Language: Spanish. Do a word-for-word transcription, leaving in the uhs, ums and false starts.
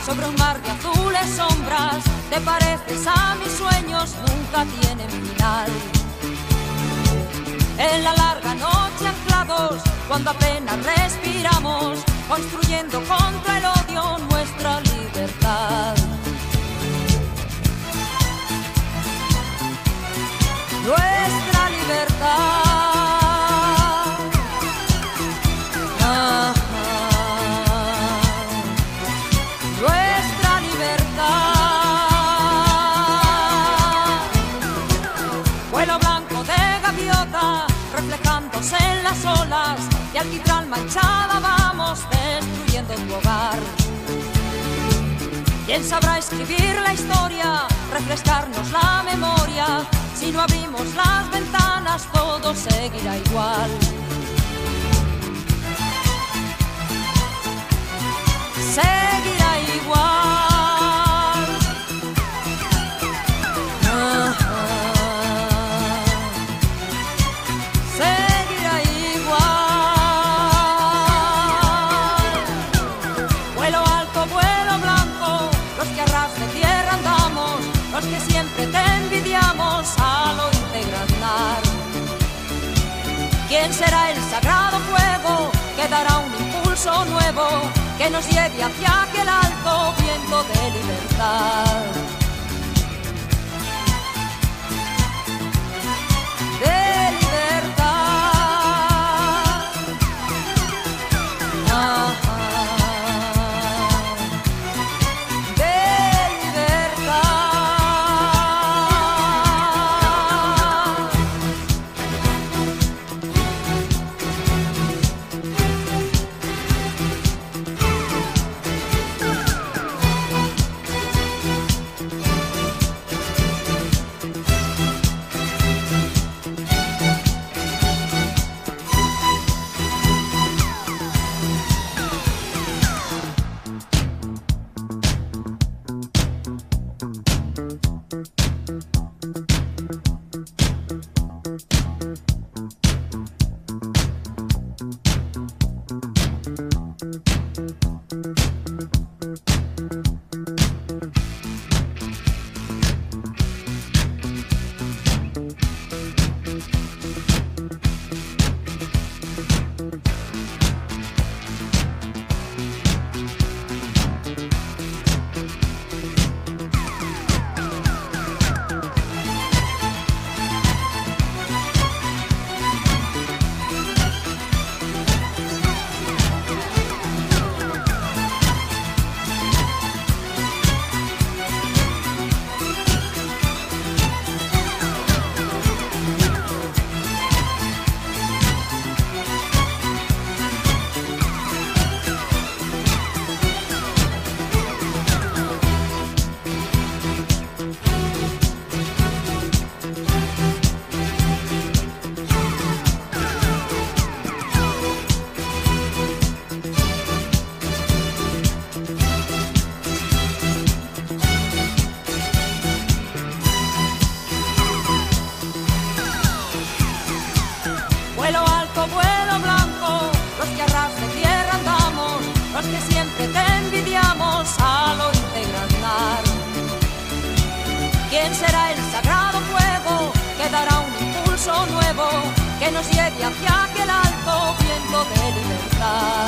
sobre un mar de azules sombras. Te pareces a mis sueños, nunca tienen final. En la larga noche anclados, cuando apenas respiramos, construyendo contra el odio nuestra libertad. Nuestra libertad. Ah, ah, nuestra libertad. Vuelo blanco de gaviota, reflejándose en las olas, y alquitrán manchada vamos destruyendo tu hogar. ¿Quién sabrá escribir la historia, refrescarnos la memoria? Si no abrimos las ventanas, todo seguirá igual. Seguirá igual. Ah, ah. Seguirá igual. Vuelo alto, vuelo blanco, los que a ras de tierra andamos, los que siempre te envidiamos al oírte granar. ¿Quién será el sagrado fuego que dará un impulso nuevo, que nos lleve hacia aquel alto viento de libertad? De libertad. Ah, ah. De libertad. Vuelo alto, vuelo blanco, los que a ras de tierra andamos, los que siempre te envidiamos al oírte granar. ¿Quién será el sagrado fuego que dará un impulso nuevo, que nos lleve hacia aquel alto viento de libertad?